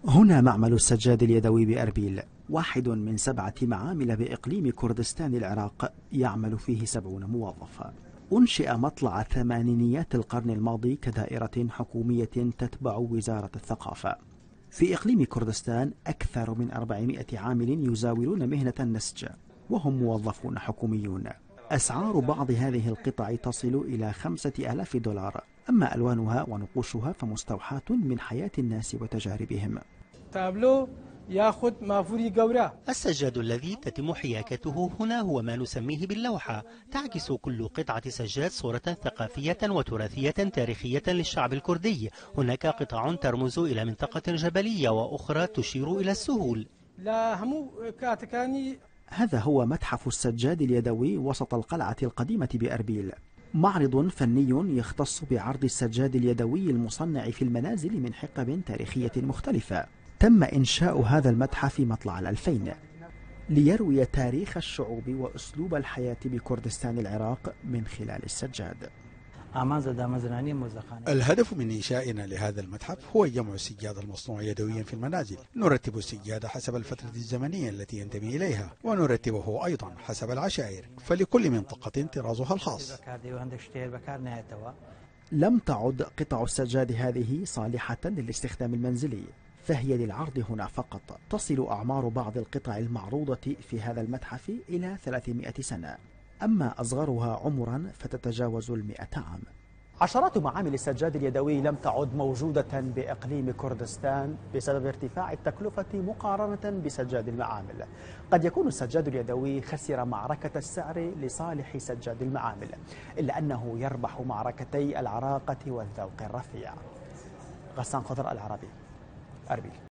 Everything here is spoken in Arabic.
هنا معمل السجاد اليدوي بأربيل، واحد من 7 معامل بإقليم كردستان العراق يعمل فيه 70 موظفا. أنشئ مطلع ثمانينيات القرن الماضي كدائرة حكومية تتبع وزارة الثقافة. في إقليم كردستان أكثر من 400 عامل يزاولون مهنة النسج، وهم موظفون حكوميون. أسعار بعض هذه القطع تصل إلى 5000 دولار، أما ألوانها ونقوشها فمستوحاة من حياة الناس وتجاربهم. تابلو ياخذ مافوري قورة. السجاد الذي تتم حياكته هنا هو ما نسميه باللوحة. تعكس كل قطعة سجاد صورة ثقافية وتراثية تاريخية للشعب الكردي. هناك قطع ترمز إلى منطقة جبلية وأخرى تشير إلى السهول. لا همو كاتكاني. هذا هو متحف السجاد اليدوي وسط القلعة القديمة بأربيل، معرض فني يختص بعرض السجاد اليدوي المصنع في المنازل من حقب تاريخية مختلفة. تم إنشاء هذا المتحف مطلع 2000 ليروي تاريخ الشعوب وأسلوب الحياة بكردستان العراق من خلال السجاد. الهدف من إنشائنا لهذا المتحف هو جمع السجاد المصنوع يدويا في المنازل. نرتب السجاد حسب الفترة الزمنية التي ينتمي إليها، ونرتبه أيضا حسب العشائر، فلكل منطقة طرازها الخاص. لم تعد قطع السجاد هذه صالحة للاستخدام المنزلي، فهي للعرض هنا فقط. تصل أعمار بعض القطع المعروضة في هذا المتحف إلى 300 سنة، أما أصغرها عمرا فتتجاوز 100 عام. عشرات معامل السجاد اليدوي لم تعد موجودة بإقليم كردستان بسبب ارتفاع التكلفة مقارنة بسجاد المعامل. قد يكون السجاد اليدوي خسر معركة السعر لصالح سجاد المعامل، إلا أنه يربح معركتي العراقة والذوق الرفيع. غسان خضر، العربي، أربيل.